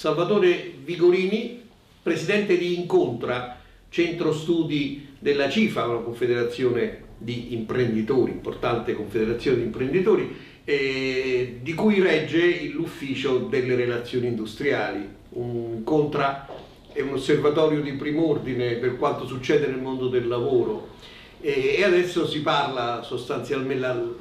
Salvatore Vigorini, presidente di Incontra, centro studi della CIFA, una confederazione di imprenditori, importante confederazione di imprenditori, di cui regge l'ufficio delle relazioni industriali. Incontra è un osservatorio di prim'ordine per quanto succede nel mondo del lavoro. E adesso si parla sostanzialmente,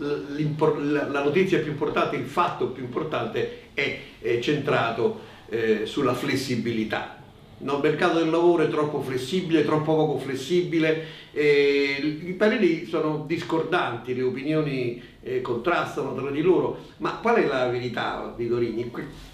la notizia più importante, il fatto più importante è centrato sulla flessibilità. No, il mercato del lavoro è troppo flessibile, troppo poco flessibile, i pareri sono discordanti, le opinioni contrastano tra di loro, ma qual è la verità, Vigorini?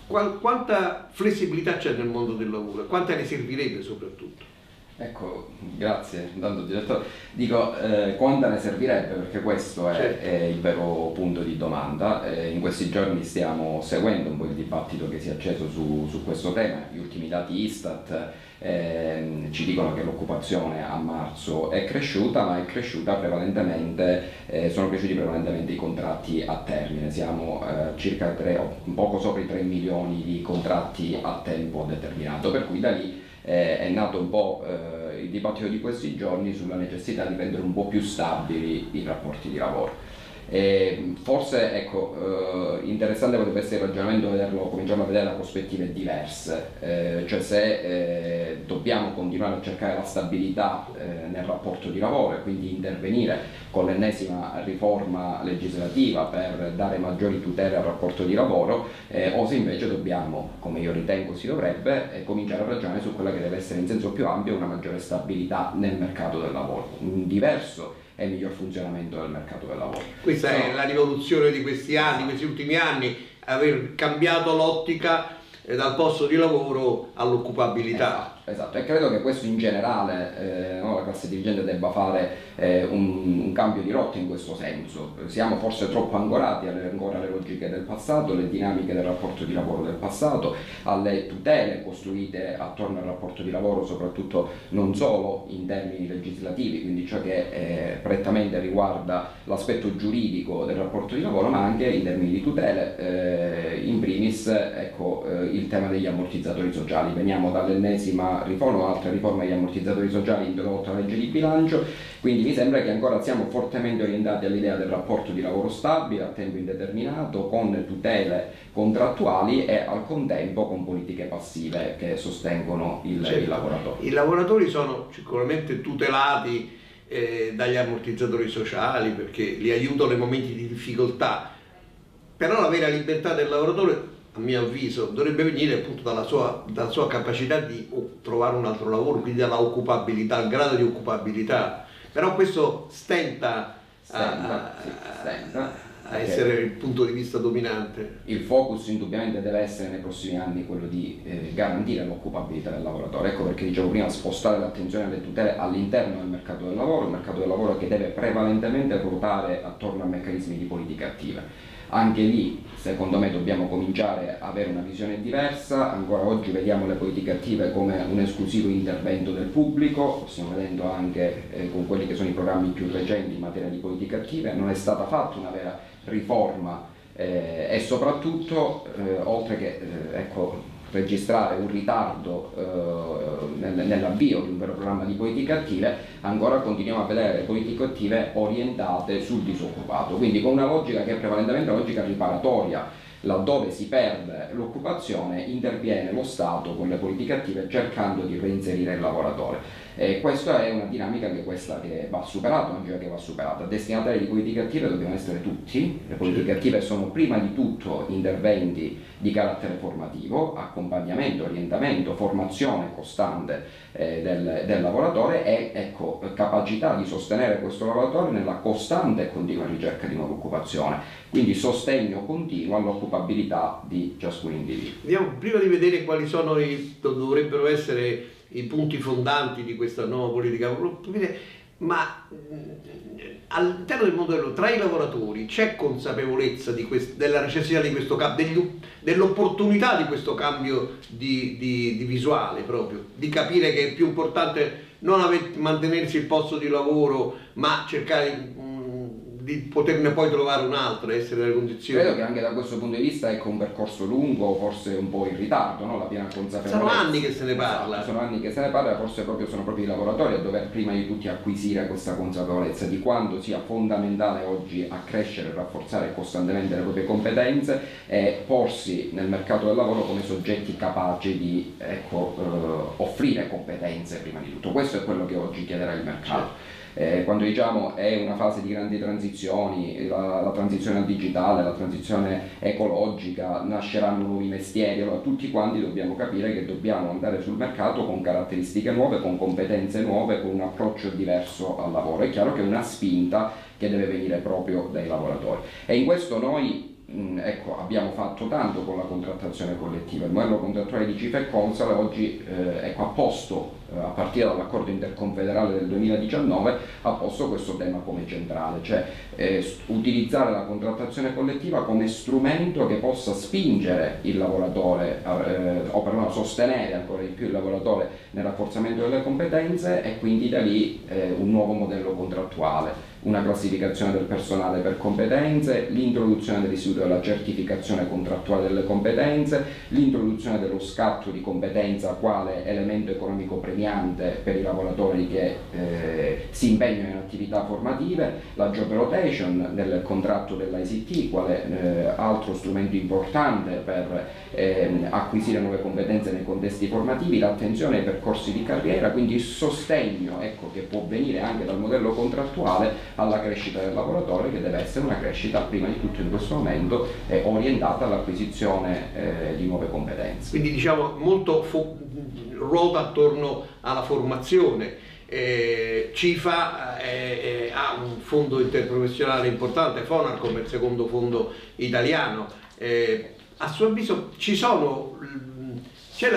Quanta flessibilità c'è nel mondo del lavoro? Quanta ne servirebbe soprattutto? Ecco, grazie. Intanto, direttore, dico quanta ne servirebbe, perché questo è il vero punto di domanda. In questi giorni stiamo seguendo un po' il dibattito che si è acceso su questo tema. Gli ultimi dati Istat ci dicono che l'occupazione a marzo è cresciuta, ma è cresciuta prevalentemente, sono cresciuti prevalentemente i contratti a termine. Siamo circa poco sopra i 3 milioni di contratti a tempo determinato, per cui da lì è nato un po' il dibattito di questi giorni sulla necessità di rendere un po' più stabili i rapporti di lavoro. Forse, ecco, interessante potrebbe essere il ragionamento, cominciamo a vedere da prospettive diverse, cioè se dobbiamo continuare a cercare la stabilità nel rapporto di lavoro e quindi intervenire con l'ennesima riforma legislativa per dare maggiori tutele al rapporto di lavoro, o se invece dobbiamo, come io ritengo si dovrebbe, cominciare a ragionare su quella che deve essere in senso più ampio una maggiore stabilità nel mercato del lavoro, un diverso e miglior funzionamento del mercato del lavoro. Questa è la rivoluzione di questi anni, questi ultimi anni, aver cambiato l'ottica dal posto di lavoro all'occupabilità. Esatto, e credo che questo in generale la classe dirigente debba fare un cambio di rotta in questo senso. Siamo forse troppo ancorati ancora alle logiche del passato, alle dinamiche del rapporto di lavoro del passato, alle tutele costruite attorno al rapporto di lavoro, soprattutto non solo in termini legislativi, quindi ciò che prettamente riguarda l'aspetto giuridico del rapporto di lavoro, ma anche in termini di tutele, in primis ecco, il tema degli ammortizzatori sociali. Veniamo dall'ennesima riforma, un'altra riforma degli ammortizzatori sociali introdotta la legge di bilancio, quindi mi sembra che ancora siamo fortemente orientati all'idea del rapporto di lavoro stabile a tempo indeterminato, con tutele contrattuali e al contempo con politiche passive che sostengono il lavoratore. I lavoratori sono sicuramente tutelati dagli ammortizzatori sociali perché li aiutano nei momenti di difficoltà, però la vera libertà del lavoratore, a mio avviso, dovrebbe venire appunto dalla sua capacità di trovare un altro lavoro, quindi dalla occupabilità, il grado di occupabilità. Però questo stenta a essere il punto di vista dominante. Il focus indubbiamente deve essere nei prossimi anni quello di garantire l'occupabilità del lavoratore. Ecco perché dicevo prima, spostare l'attenzione alle tutele all'interno del mercato del lavoro, il mercato del lavoro che deve prevalentemente ruotare attorno a meccanismi di politiche attive. Anche lì, secondo me, dobbiamo cominciare a avere una visione diversa. Ancora oggi vediamo le politiche attive come un esclusivo intervento del pubblico, lo stiamo vedendo anche con quelli che sono i programmi più recenti in materia di politiche attive. Non è stata fatta una vera riforma e soprattutto, oltre che ecco, registrare un ritardo nell'avvio di un vero programma di politiche attive, ancora continuiamo a vedere politiche attive orientate sul disoccupato, quindi con una logica che è prevalentemente una logica riparatoria. Laddove si perde l'occupazione interviene lo Stato con le politiche attive cercando di reinserire il lavoratore. Questa è una dinamica che va superata, una logica che va superata. Destinatari di politiche attive dobbiamo essere tutti. Le politiche attive sono prima di tutto interventi di carattere formativo, accompagnamento, orientamento, formazione costante del lavoratore e ecco, capacità di sostenere questo lavoratore nella costante e continua ricerca di nuova occupazione. Quindi sostegno continuo all'occupabilità di ciascun individuo. Vediamo, prima di vedere quali dovrebbero essere i punti fondanti di questa nuova politica, ma all'interno del mondo tra i lavoratori c'è consapevolezza della necessità di questo cambio, dell'opportunità di questo cambio di visuale proprio, di capire che è più importante non mantenersi il posto di lavoro, ma cercare di di poterne poi trovare un'altra, essere nelle condizioni. Credo che anche da questo punto di vista ecco un percorso lungo, forse un po' in ritardo, no? La piena consapevolezza. Sono anni che se ne parla. Esatto, sono anni che se ne parla, forse sono proprio i lavoratori a dover prima di tutti acquisire questa consapevolezza di quanto sia fondamentale oggi accrescere e rafforzare costantemente le proprie competenze e porsi nel mercato del lavoro come soggetti capaci di offrire competenze prima di tutto. Questo è quello che oggi chiederà il mercato. Quando diciamo è una fase di grandi transizioni, la transizione al digitale, la transizione ecologica, nasceranno nuovi mestieri, allora tutti quanti dobbiamo capire che dobbiamo andare sul mercato con caratteristiche nuove, con competenze nuove, con un approccio diverso al lavoro. È chiaro che è una spinta che deve venire proprio dai lavoratori e in questo noi abbiamo fatto tanto con la contrattazione collettiva. Il modello contrattuale di CIFA e Consal oggi ha posto, a partire dall'accordo interconfederale del 2019, ha posto questo tema come centrale, cioè utilizzare la contrattazione collettiva come strumento che possa spingere il lavoratore o perlomeno sostenere ancora di più il lavoratore nel rafforzamento delle competenze e quindi da lì un nuovo modello contrattuale, una classificazione del personale per competenze, l'introduzione dell'istituto della certificazione contrattuale delle competenze, l'introduzione dello scatto di competenza quale elemento economico premiante per i lavoratori che si impegnano in attività formative, la job rotation nel contratto dell'ICT quale altro strumento importante per acquisire nuove competenze nei contesti formativi, l'attenzione ai percorsi di carriera, quindi il sostegno che può venire anche dal modello contrattuale alla crescita del lavoratore, che deve essere una crescita prima di tutto in questo momento orientata all'acquisizione di nuove competenze. Quindi diciamo molto ruota attorno alla formazione. CIFA ha un fondo interprofessionale importante, Fonarcom è il secondo fondo italiano. A suo avviso c'è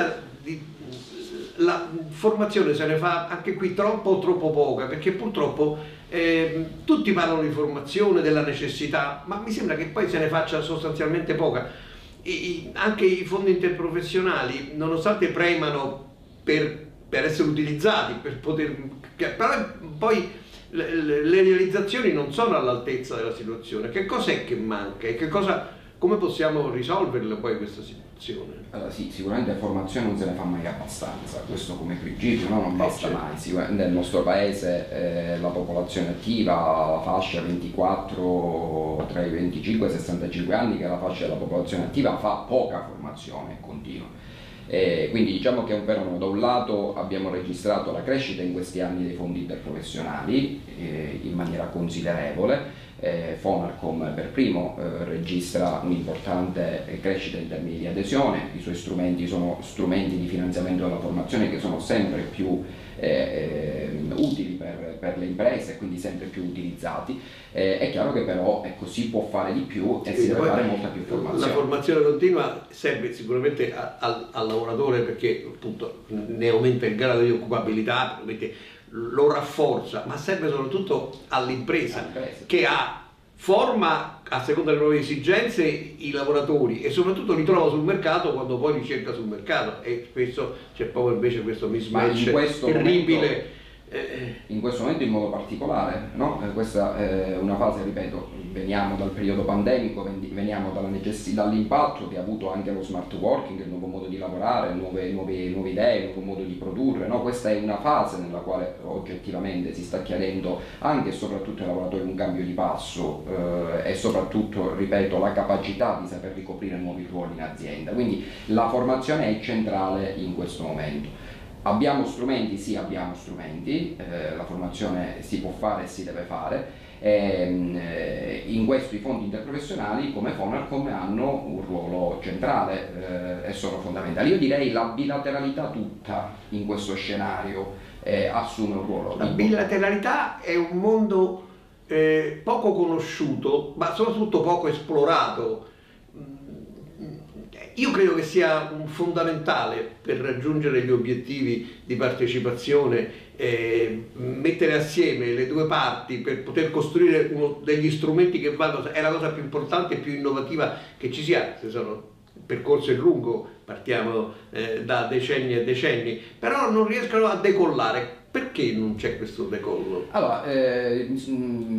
la formazione se ne fa anche qui troppo o troppo poca, perché purtroppo tutti parlano di formazione, della necessità, ma mi sembra che poi se ne faccia sostanzialmente poca. Anche i fondi interprofessionali, nonostante premano per essere utilizzati, però poi le realizzazioni non sono all'altezza della situazione. Che cos'è che manca e come possiamo risolverla poi questa situazione? Allora, sì, sicuramente formazione non se ne fa mai abbastanza, questo come principio, no? Non basta mai. Nel nostro paese la popolazione attiva, la fascia 24 tra i 25 e i 65 anni, che è la fascia della popolazione attiva, fa poca formazione continua. Quindi diciamo che è un fenomeno. Da un lato abbiamo registrato la crescita in questi anni dei fondi interprofessionali in maniera considerevole. Fonarcom per primo registra un'importante crescita in termini di adesione, i suoi strumenti sono strumenti di finanziamento della formazione che sono sempre più utili per le imprese e quindi sempre più utilizzati. È chiaro che però si può fare di più e si deve fare molta più formazione. La formazione continua serve sicuramente al lavoratore perché appunto ne aumenta il grado di occupabilità, lo rafforza, ma serve soprattutto all'impresa che forma a seconda delle nuove esigenze i lavoratori e soprattutto li trova sul mercato quando poi li cerca sul mercato, e spesso c'è proprio invece questo mismatch terribile. In questo momento in modo particolare, no? Questa è una fase, ripeto, veniamo dal periodo pandemico, veniamo dall'impatto che ha avuto anche lo smart working, il nuovo modo di lavorare, nuove idee, il nuovo modo di produrre, no? Questa è una fase nella quale oggettivamente si sta chiedendo anche e soprattutto ai lavoratori un cambio di passo e soprattutto, ripeto, la capacità di saper ricoprire nuovi ruoli in azienda, quindi la formazione è centrale in questo momento. Abbiamo strumenti? Sì, abbiamo strumenti, la formazione si può fare e si deve fare. In questo i fondi interprofessionali come Fonarcom hanno un ruolo centrale e sono fondamentali. Io direi la bilateralità tutta in questo scenario assume un ruolo. La bilateralità è un mondo poco conosciuto, ma soprattutto poco esplorato. Io credo che sia fondamentale per raggiungere gli obiettivi di partecipazione mettere assieme le due parti per poter costruire degli strumenti che vanno, è la cosa più importante e più innovativa che ci sia. Il percorso è lungo, partiamo da decenni e decenni, però non riescono a decollare. Perché non c'è questo decollo? Allora,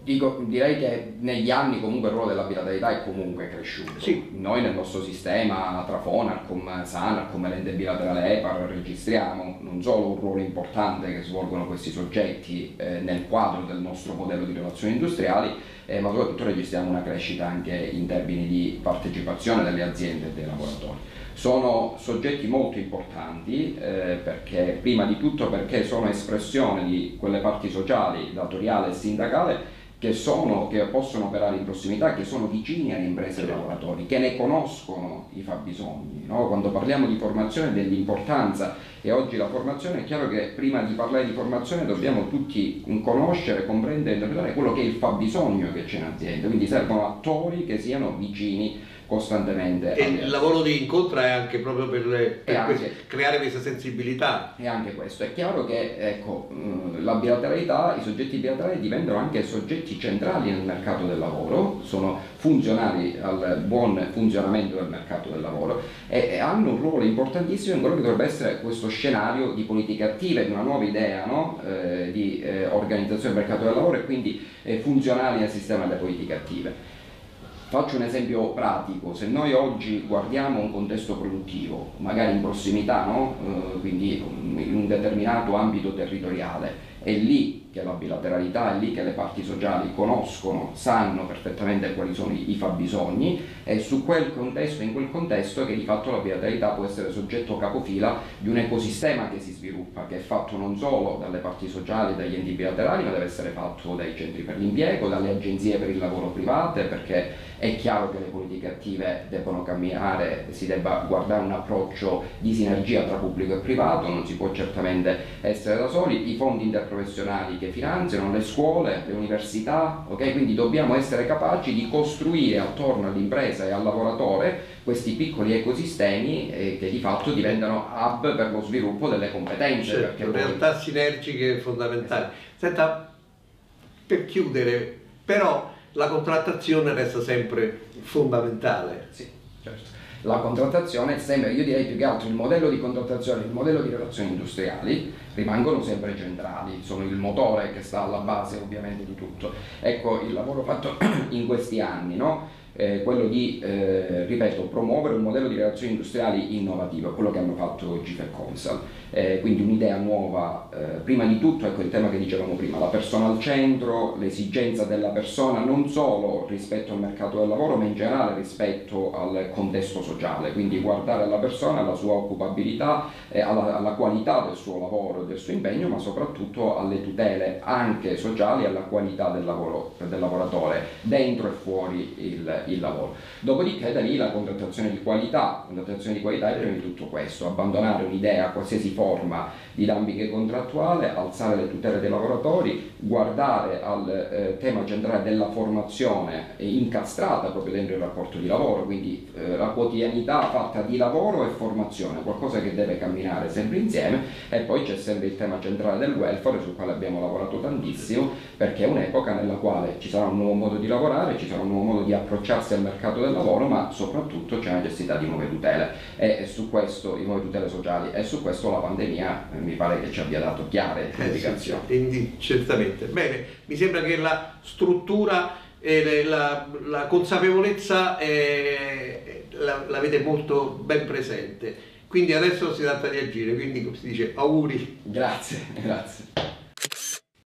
Direi che negli anni comunque il ruolo della bilateralità è comunque cresciuto. Sì. Noi nel nostro sistema tra Fonarcom, Sanarcom e l'ente bilaterale EPAR registriamo non solo un ruolo importante che svolgono questi soggetti nel quadro del nostro modello di relazioni industriali, ma soprattutto registriamo una crescita anche in termini di partecipazione delle aziende e dei lavoratori. Sono soggetti molto importanti perché, prima di tutto, perché sono espressione di quelle parti sociali, datoriale e sindacale, che possono operare in prossimità, che sono vicini alle imprese e ai lavoratori, che ne conoscono i fabbisogni, no? Quando parliamo di formazione, dell'importanza, e oggi la formazione, è chiaro che prima di parlare di formazione dobbiamo tutti conoscere, comprendere e interpretare quello che è il fabbisogno che c'è in azienda, quindi servono attori che siano vicini costantemente. E il lavoro di incontro è anche proprio per creare questa sensibilità. E anche questo, è chiaro che ecco, la bilateralità, i soggetti bilaterali diventano anche soggetti centrali nel mercato del lavoro, sono funzionali al buon funzionamento del mercato del lavoro e hanno un ruolo importantissimo in quello che dovrebbe essere questo scenario di politiche attive, di una nuova idea, no? Di organizzazione del mercato del lavoro e quindi funzionali nel sistema delle politiche attive. Faccio un esempio pratico: se noi oggi guardiamo un contesto produttivo, magari in prossimità, no? Quindi in un determinato ambito territoriale, è lì che la bilateralità, è lì che le parti sociali conoscono, sanno perfettamente quali sono i fabbisogni, e su quel contesto, in quel contesto, che di fatto la bilateralità può essere soggetto capofila di un ecosistema che si sviluppa, che è fatto non solo dalle parti sociali, dagli enti bilaterali, ma deve essere fatto dai centri per l'impiego, dalle agenzie per il lavoro private, perché è chiaro che le politiche attive debbono camminare, si debba guardare un approccio di sinergia tra pubblico e privato, non si può certamente essere da soli, i fondi interprofessionali che finanziano, le scuole, le università, ok? Quindi dobbiamo essere capaci di costruire attorno all'impresa e al lavoratore questi piccoli ecosistemi che di fatto diventano hub per lo sviluppo delle competenze. Certo, perché realtà sinergiche fondamentali. Senta, per chiudere, però la contrattazione resta sempre fondamentale. Sì, certo. La contrattazione è sempre, io direi più che altro il modello di contrattazione, il modello di relazioni industriali rimangono sempre centrali, sono il motore che sta alla base ovviamente di tutto. Ecco, il lavoro fatto in questi anni, no? Quello di, ripeto, promuovere un modello di relazioni industriali innovativo, quello che hanno fatto GIF e Consal, quindi un'idea nuova, prima di tutto, ecco il tema che dicevamo prima, la persona al centro, l'esigenza della persona non solo rispetto al mercato del lavoro, ma in generale rispetto al contesto sociale, quindi guardare alla persona, alla sua occupabilità, alla qualità del suo lavoro e del suo impegno, ma soprattutto alle tutele anche sociali e alla qualità del lavoro del lavoratore dentro e fuori il lavoro. Dopodiché da lì la contrattazione di qualità è prima di tutto questo: abbandonare un'idea, qualsiasi forma di dumping contrattuale, alzare le tutele dei lavoratori, guardare al tema centrale della formazione incastrata proprio dentro il rapporto di lavoro, quindi la quotidianità fatta di lavoro e formazione, qualcosa che deve camminare sempre insieme. E poi c'è sempre il tema centrale del welfare, sul quale abbiamo lavorato tantissimo, perché è un'epoca nella quale ci sarà un nuovo modo di lavorare, ci sarà un nuovo modo di approcciarsi al mercato del lavoro, ma soprattutto c'è necessità di nuove tutele, e su questo, di nuove tutele sociali, e su questo la pandemia mi pare che ci abbia dato chiare indicazioni. Sì, certamente. Bene, mi sembra che la struttura e la consapevolezza l'avete molto ben presente, quindi adesso si tratta di agire, quindi come si dice, auguri. Grazie, grazie.